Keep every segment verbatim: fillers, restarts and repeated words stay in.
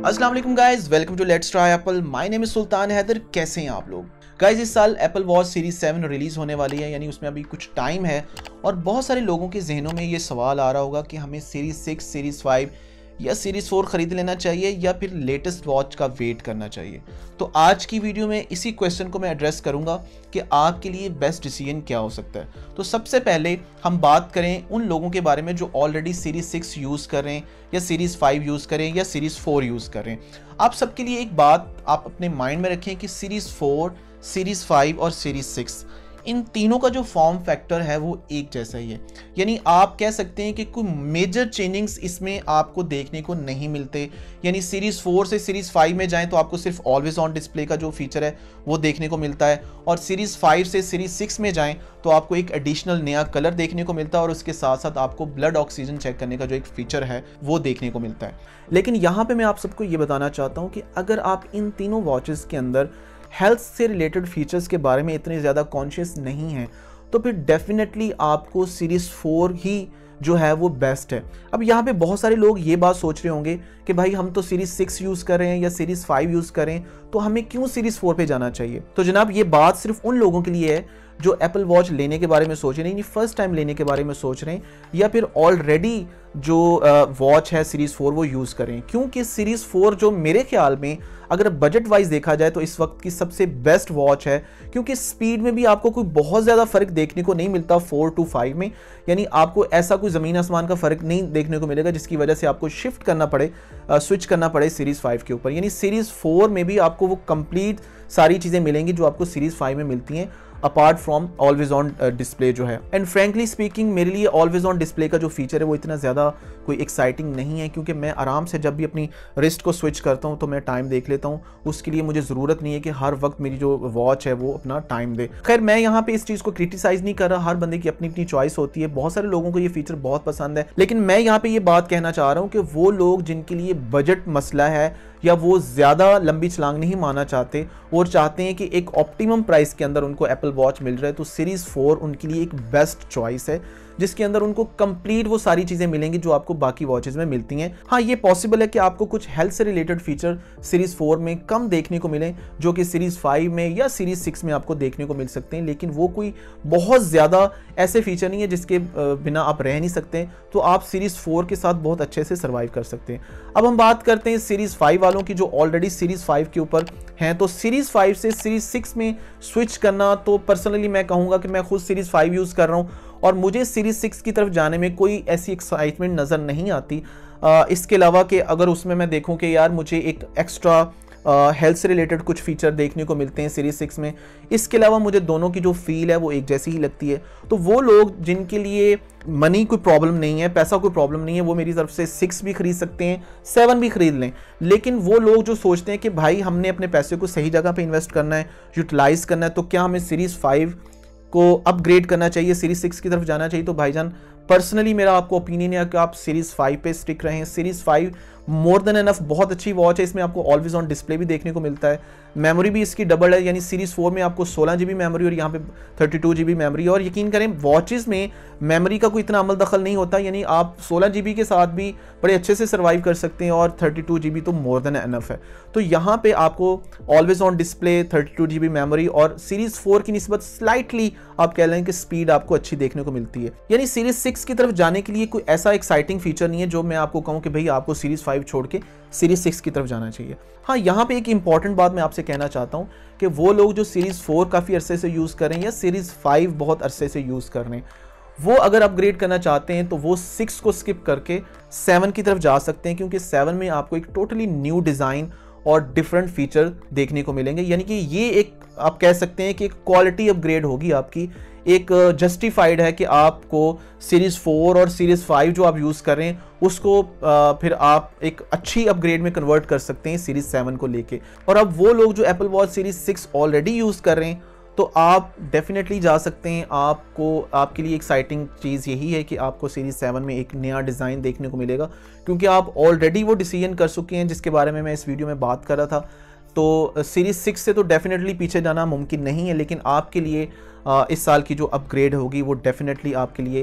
अस्सलाम वालेकुम guys, welcome to let's try Apple. My name is Sultan Haider. कैसे हैं आप लोग गाइस? इस साल Apple watch series seven release होने वाली है, यानी उसमें अभी कुछ टाइम है और बहुत सारे लोगों के जहनों में ये सवाल आ रहा होगा कि हमें सीरीज सिक्स, सीरीज फाइव या सीरीज फोर खरीद लेना चाहिए या फिर लेटेस्ट वॉच का वेट करना चाहिए। तो आज की वीडियो में इसी क्वेश्चन को मैं एड्रेस करूंगा कि आपके लिए बेस्ट डिसीजन क्या हो सकता है। तो सबसे पहले हम बात करें उन लोगों के बारे में जो ऑलरेडी सीरीज सिक्स यूज़ कर रहे हैं या सीरीज फाइव यूज़ करें या सीरीज फोर यूज़ कर रहे हैं। आप सबके लिए एक बात आप अपने माइंड में रखें कि सीरीज फोर, सीरीज फाइव और सीरीज सिक्स, इन तीनों का जो फॉर्म फैक्टर है वो एक जैसा ही है। यानी आप कह सकते हैं कि कोई मेजर चेंजिंग्स इसमें आपको देखने को नहीं मिलते। यानी सीरीज फोर से सीरीज फाइव में जाएं तो आपको सिर्फ ऑलवेज ऑन डिस्प्ले का जो फीचर है वो देखने को मिलता है, और सीरीज फाइव से सीरीज सिक्स में जाएं तो आपको एक एडिशनल नया कलर देखने को मिलता है और उसके साथ साथ आपको ब्लड ऑक्सीजन चेक करने का जो एक फीचर है वो देखने को मिलता है। लेकिन यहाँ पे मैं आप सबको ये बताना चाहता हूँ कि अगर आप इन तीनों वॉचेस के अंदर हेल्थ से रिलेटेड फीचर्स के बारे में इतने ज़्यादा कॉन्शियस नहीं हैं तो फिर डेफिनेटली आपको सीरीज़ फोर ही जो है वो बेस्ट है। अब यहाँ पे बहुत सारे लोग ये बात सोच रहे होंगे कि भाई हम तो सीरीज़ सिक्स यूज़ कर रहे हैं या सीरीज़ फाइव यूज़ करें तो हमें क्यों सीरीज़ फोर पे जाना चाहिए। तो जनाब ये बात सिर्फ उन लोगों के लिए है जो एप्पल वॉच लेने के बारे में सोच रहे हैं, फर्स्ट टाइम लेने के बारे में सोच रहे हैं, या फिर ऑलरेडी जो वॉच है सीरीज़ फोर वो यूज़ करें। क्योंकि सीरीज़ फोर जो मेरे ख्याल में अगर बजट वाइज देखा जाए तो इस वक्त की सबसे बेस्ट वॉच है, क्योंकि स्पीड में भी आपको कोई बहुत ज़्यादा फ़र्क देखने को नहीं मिलता फोर टू फाइव में। यानी आपको ऐसा कोई ज़मीन आसमान का फ़र्क नहीं देखने को मिलेगा जिसकी वजह से आपको शिफ्ट करना पड़े, स्विच करना पड़े सीरीज़ फाइव के ऊपर। यानी सीरीज़ फोर में भी आपको वो कंप्लीट सारी चीज़ें मिलेंगी जो आपको सीरीज़ फाइव में मिलती हैं, apart from always on display जो है। एंड फ्रेंकली स्पीकिंग मेरे लिए ऑलवेज ऑन डिस्प्ले का जो फीचर है वो इतना ज़्यादा कोई एक्साइटिंग नहीं है, क्योंकि मैं आराम से जब भी अपनी रिस्ट को स्विच करता हूँ तो मैं टाइम देख लेता हूँ। उसके लिए मुझे ज़रूरत नहीं है कि हर वक्त मेरी जो वॉच है वो अपना टाइम दे। खैर मैं यहाँ पे इस चीज़ को क्रिटिसाइज़ नहीं कर रहा, हर बंदे की अपनी अपनी चॉइस होती है। बहुत सारे लोगों को ये फीचर बहुत पसंद है, लेकिन मैं यहाँ पे ये बात कहना चाह रहा हूँ कि वो लोग जिनके लिए बजट मसला है या वो ज़्यादा लंबी छलांग नहीं मारना चाहते और चाहते हैं कि एक ऑप्टिमम प्राइस के अंदर उनको एप्पल वॉच मिल रहा है, तो सीरीज़ फोर उनके लिए एक बेस्ट चॉइस है, जिसके अंदर उनको कंप्लीट वो सारी चीज़ें मिलेंगी जो आपको बाकी वॉचेस में मिलती हैं। हाँ, ये पॉसिबल है कि आपको कुछ हेल्थ से रिलेटेड फीचर सीरीज़ फोर में कम देखने को मिलें जो कि सीरीज़ फाइव में या सीरीज़ सिक्स में आपको देखने को मिल सकते हैं, लेकिन वो कोई बहुत ज़्यादा ऐसे फीचर नहीं है जिसके बिना आप रह नहीं सकते। तो आप सीरीज़ फोर के साथ बहुत अच्छे से सर्वाइव कर सकते हैं। अब हम बात करते हैं सीरीज़ फाइव वालों की जो ऑलरेडी सीरीज़ फाइव के ऊपर हैं। तो सीरीज़ फाइव से सीरीज़ सिक्स में स्विच करना, तो पर्सनली मैं कहूँगा कि मैं खुद सीरीज़ फाइव यूज़ कर रहा हूँ और मुझे सीरीज़ सिक्स की तरफ जाने में कोई ऐसी एक्साइटमेंट नज़र नहीं आती। आ, इसके अलावा कि अगर उसमें मैं देखूं कि यार मुझे एक एक्स्ट्रा हेल्थ से रिलेटेड कुछ फीचर देखने को मिलते हैं सीरीज़ सिक्स में, इसके अलावा मुझे दोनों की जो फील है वो एक जैसी ही लगती है। तो वो लोग जिनके लिए मनी कोई प्रॉब्लम नहीं है, पैसा कोई प्रॉब्लम नहीं है, वो मेरी तरफ से सिक्स भी खरीद सकते हैं, सेवन भी खरीद लें। लेकिन वो लोग जो सोचते हैं कि भाई हमने अपने पैसे को सही जगह पे इन्वेस्ट करना है, यूटिलाइज़ करना है, तो क्या हमें सीरीज़ फाइव को अपग्रेड करना चाहिए, सीरीज़ सिक्स की तरफ जाना चाहिए, तो भाईजान पर्सनली मेरा आपको ओपिनियन है कि आप सीरीज़ फाइव पे स्टिक रहें। Series five more than enough बहुत अच्छी वॉच है, इसमें आपको ऑलवेज ऑन डिस्प्ले भी देखने को मिलता है, मेमोरी भी इसकी डबल है। यानी सीरीज़ फोर में आपको सोलह जी बी मेमोरी और यहाँ पे thirty two G B memory, और यकीन करें वॉचेस में मेमोरी का कोई इतना अमल दखल नहीं होता। यानी आप सोलह जी बी के साथ भी बड़े अच्छे से सर्वाइव कर सकते हैं और थर्टी टू जी बी तो मोर देन एनफ है। तो यहाँ पे आपको always on display, thirty two G B memory और सीरीज़ फोर की निस्बत स्लाइटली आप कह लें कि स्पीड आपको अच्छी देखने को मिलती है। यानी सीरीज़ सिक्स की तरफ जाने के लिए कोई ऐसा एक्साइटिंग फीचर नहीं है जो मैं आपको कहूँ कि भाई आपको सीरीज़ फाइव छोड़ के सीरीज़ सिक्स की तरफ जाना चाहिए। हाँ, यहाँ पे एक इंपॉर्टेंट बात मैं आपसे कहना चाहता हूँ कि वो लोग जो सीरीज़ फोर काफ़ी अरसे से यूज़ करें या सीरीज़ फाइव बहुत अरसे से यूज़ कर रहे हैं, वो अगर अपग्रेड करना चाहते हैं तो वो सिक्स को स्किप करके सेवन की तरफ जा सकते हैं, क्योंकि सेवन में आपको एक टोटली न्यू डिज़ाइन और डिफरेंट फीचर देखने को मिलेंगे। यानी कि ये एक आप कह सकते हैं कि एक क्वालिटी अपग्रेड होगी आपकी, एक जस्टिफाइड है कि आपको सीरीज़ फोर और सीरीज़ फाइव जो आप यूज़ कर रहे हैं उसको आ, फिर आप एक अच्छी अपग्रेड में कन्वर्ट कर सकते हैं सीरीज़ सेवन को लेके। और अब वो लोग जो Apple watch series six already use कर रहे हैं तो आप डेफिनेटली जा सकते हैं। आपको आपके लिए एक्साइटिंग चीज़ यही है कि आपको सीरीज़ सेवन में एक नया डिज़ाइन देखने को मिलेगा, क्योंकि आप ऑलरेडी वो डिसीजन कर चुके हैं जिसके बारे में मैं इस वीडियो में बात कर रहा था। तो सीरीज़ सिक्स से तो डेफिनेटली पीछे जाना मुमकिन नहीं है, लेकिन आपके लिए इस साल की जो अपग्रेड होगी वो डेफिनेटली आपके लिए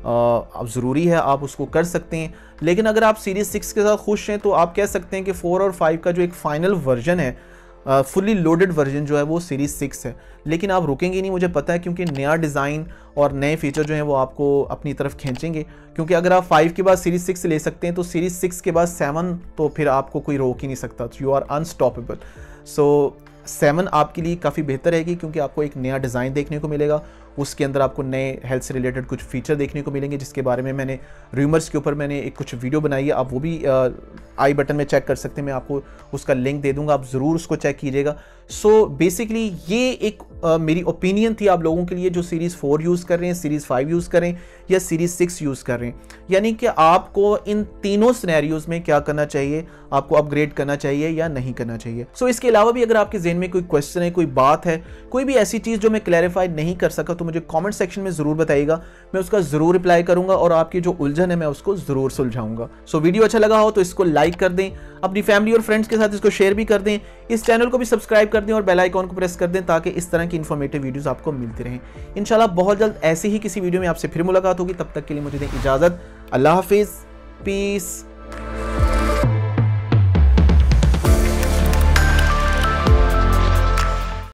अब ज़रूरी है, आप उसको कर सकते हैं। लेकिन अगर आप सीरीज़ सिक्स के साथ खुश हैं तो आप कह सकते हैं कि फोर और फाइव का जो एक फ़ाइनल वर्जन है, फुली लोडेड वर्जन जो है वो सीरीज़ सिक्स है। लेकिन आप रुकेंगे नहीं, मुझे पता है, क्योंकि नया डिज़ाइन और नए फीचर जो हैं वो आपको अपनी तरफ खींचेंगे। क्योंकि अगर आप फाइव के बाद सीरीज़ सिक्स ले सकते हैं तो सीरीज़ सिक्स के बाद सेवन तो फिर आपको कोई रोक ही नहीं सकता। You are unstoppable. So seven आपके लिए काफ़ी बेहतर रहेगी, क्योंकि आपको एक नया डिज़ाइन देखने को मिलेगा, उसके अंदर आपको नए हेल्थ से रिलेटेड कुछ फीचर देखने को मिलेंगे, जिसके बारे में मैंने रूमर्स के ऊपर मैंने एक कुछ वीडियो बनाई है। आप वो भी आ, आई बटन में चेक कर सकते हैं, मैं आपको उसका लिंक दे दूंगा, आप ज़रूर उसको चेक कीजिएगा। सो बेसिकली ये एक आ, मेरी ओपिनियन थी आप लोगों के लिए जो सीरीज़ फोर यूज़ कर रहे हैं, सीरीज़ फाइव यूज़ करें या सीरीज़ सिक्स यूज़ कर रहे हैं, यानी कि आपको इन तीनों सिनेरियोज़ में क्या करना चाहिए, आपको अपग्रेड करना चाहिए या नहीं करना चाहिए। सो so, इसके अलावा भी अगर आपके जहन में कोई क्वेश्चन है, कोई बात है, कोई भी ऐसी चीज़ जो मैं क्लैरिफाई नहीं कर सका, तो मुझे कमेंट सेक्शन में ज़रूर बताइएगा, मैं उसका ज़रूर रिप्लाई करूंगा और आपकी जो उलझन है मैं उसको ज़रूर सुलझाऊंगा। सो so, वीडियो अच्छा लगा हो तो इसको लाइक कर दें, अपनी फैमिली और फ्रेंड्स के साथ इसको शेयर भी कर दें, इस चैनल को भी सब्सक्राइब कर दें और बेल आइकॉन को प्रेस कर दें, ताकि इस तरह की इन्फॉर्मेटिव वीडियोस आपको मिलती रहें। इंशाल्लाह बहुत जल्द ऐसे ही किसी वीडियो में आपसे फिर मुलाकात होगी। तब तक के लिए मुझे दें इजाज़त। अल्लाह हाफिज़, पीस।